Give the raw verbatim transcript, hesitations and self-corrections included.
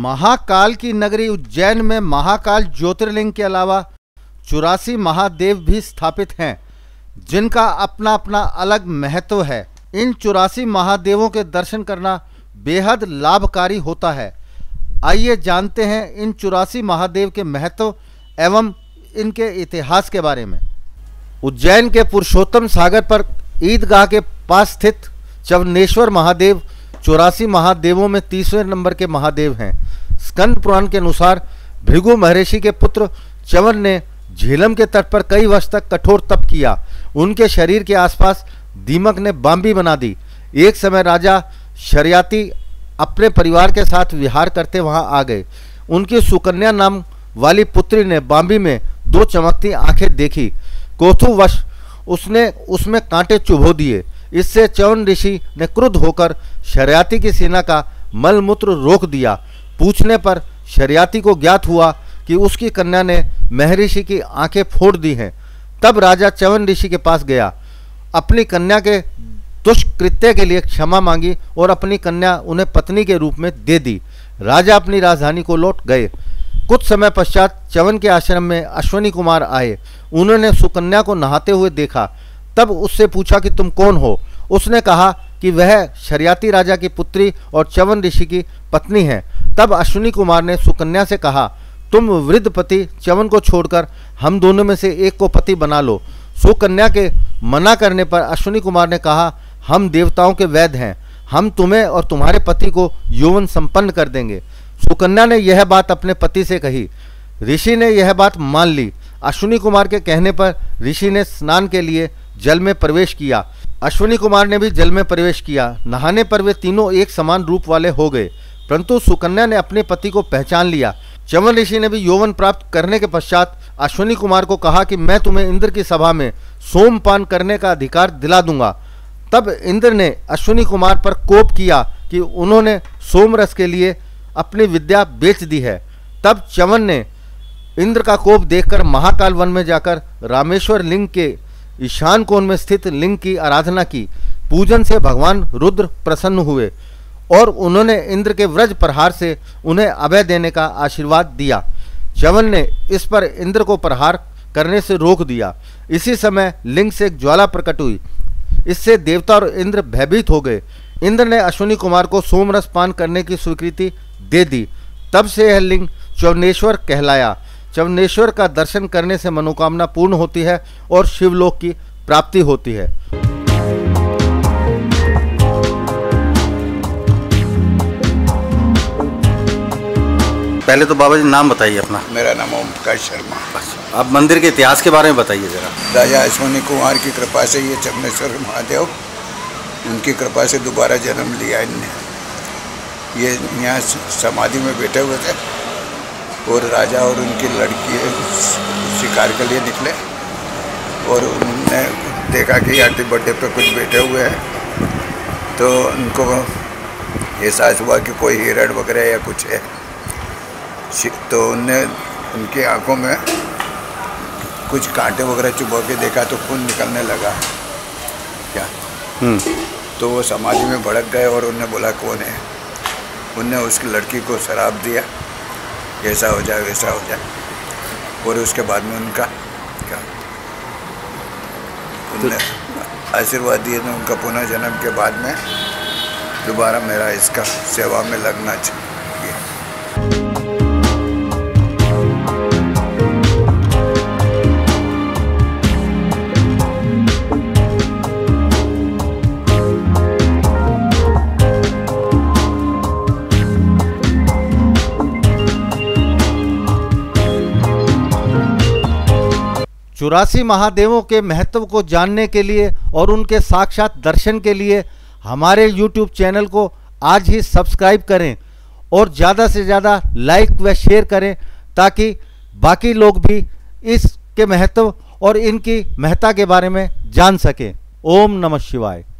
महाकाल की नगरी उज्जैन में महाकाल ज्योतिर्लिंग के अलावा चौरासी महादेव भी स्थापित हैं, जिनका अपना अपना अलग महत्व है। इन चौरासी महादेवों के दर्शन करना बेहद लाभकारी होता है। आइए जानते हैं इन चौरासी महादेव के महत्व एवं इनके इतिहास के बारे में। उज्जैन के पुरुषोत्तम सागर पर ईदगाह के पास स्थित च्यवनेश्वर महादेव चौरासी महादेवों में तीसवें नंबर के महादेव हैं। स्कंद पुराण के अनुसार भृगु महर्षि के पुत्र च्यवन ने झेलम के तट पर कई वर्ष तक कठोर तप किया। उनके शरीर के आसपास दीमक ने बांबी बना दी। एक समय राजा शर्याती अपने परिवार के साथ विहार करते वहां आ गए। उनकी सुकन्या नाम वाली पुत्री ने बांबी में दो चमकती आंखें देखी। कौतूहलवश उसने उसमें कांटे चुभो दिए। इससे च्यवन ऋषि ने क्रुद्ध होकर शर्याती की सेना का मलमूत्र रोक दिया। पूछने पर शर्याती को ज्ञात हुआ कि उसकी कन्या ने महर्षि की आंखें फोड़ दी हैं। तब राजा च्यवन ऋषि के पास गया, अपनी कन्या के दुष्कृत्य के लिए क्षमा मांगी और अपनी कन्या उन्हें पत्नी के रूप में दे दी। राजा अपनी राजधानी को लौट गए। कुछ समय पश्चात च्यवन के आश्रम में अश्विनी कुमार आए। उन्होंने सुकन्या को नहाते हुए देखा। तब उससे पूछा कि तुम कौन हो। उसने कहा कि वह शर्याती राजा की पुत्री और च्यवन ऋषि की पत्नी है। तब अश्विनी कुमार ने सुकन्या से कहा, तुम वृद्ध पति च्यवन को छोड़कर हम दोनों में से एक को पति बना लो। सुकन्या के मना करने पर अश्विनी कुमार ने कहा, हम देवताओं के वैद्य हैं, हम तुम्हें और तुम्हारे पति को यौवन संपन्न कर देंगे। सुकन्या ने यह बात अपने पति से कही। ऋषि ने यह बात मान ली। अश्विनी कुमार के कहने पर ऋषि ने स्नान के लिए जल में प्रवेश किया। अश्विनी कुमार ने भी जल में प्रवेश किया। नहाने पर वे तीनों एक समान रूप वाले हो गए, परंतु सुकन्या ने अपने पति को पहचान लिया। च्यवन ऋषि ने भी यौवन प्राप्त करने के पश्चात अश्विनी कुमार को कहा कि मैं तुम्हें इंद्र की सभा में सोमपान करने का अधिकार दिला दूंगा। तब इंद्र ने अश्विनी कुमार पर कोप किया कि उन्होंने सोमरस के लिए अपनी विद्या बेच दी है। तब च्यवन ने इंद्र का कोप देखकर महाकाल वन में जाकर रामेश्वर लिंग के ईशान कोण में स्थित लिंग की आराधना की। पूजन से भगवान रुद्र प्रसन्न हुए और उन्होंने इंद्र के वज्र प्रहार से उन्हें अभय देने का आशीर्वाद दिया। च्यवन ने इस पर इंद्र को प्रहार करने से रोक दिया। इसी समय लिंग से एक ज्वाला प्रकट हुई। इससे देवता और इंद्र भयभीत हो गए। इंद्र ने अश्विनी कुमार को सोमरस पान करने की स्वीकृति दे दी। तब से यह लिंग च्यवनेश्वर कहलाया। च्यवनेश्वर का दर्शन करने से मनोकामना पूर्ण होती है और शिवलोक की प्राप्ति होती है। पहले तो बाबा जी नाम बताइए अपना। मेरा नाम ओमकार शर्मा। आप मंदिर के इतिहास के बारे में बताइए जरा। राजा अश्विनी कुमार की कृपा से ये च्यवनेश्वर महादेव, उनकी कृपा से दोबारा जन्म लिया इनने। ये यहाँ समाधि में बैठे हुए थे और राजा और उनकी लड़की शिकार के लिए निकले और उन्होंने देखा कि हैप्पी बर्थडे पे कुछ बैठे हुए हैं, तो उनको एहसास हुआ कि कोई हिरण वगैरह या कुछ है। तो उनने उनकी आंखों में कुछ कांटे वगैरह चुभा के देखा तो खून निकलने लगा क्या। तो वो समाधि में भड़क गए और उन्होंने बोला कौन है। उनने उसकी लड़की को शराब दिया, ऐसा हो जाए वैसा हो जाए, और उसके बाद में उनका क्या उनने आशीर्वाद दिए तो उनका पुनः जन्म के बाद में दोबारा मेरा इसका सेवा में लगना चाहिए। चौरासी महादेवों के महत्व को जानने के लिए और उनके साक्षात दर्शन के लिए हमारे यूट्यूब चैनल को आज ही सब्सक्राइब करें और ज़्यादा से ज़्यादा लाइक व शेयर करें, ताकि बाकी लोग भी इसके महत्व और इनकी महत्ता के बारे में जान सकें। ओम नमः शिवाय।